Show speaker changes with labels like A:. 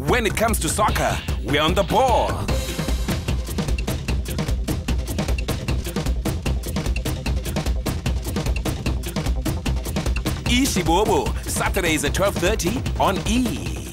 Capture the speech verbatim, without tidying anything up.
A: When it comes to soccer, we're on the ball. eShibobo, Saturdays at twelve thirty on E!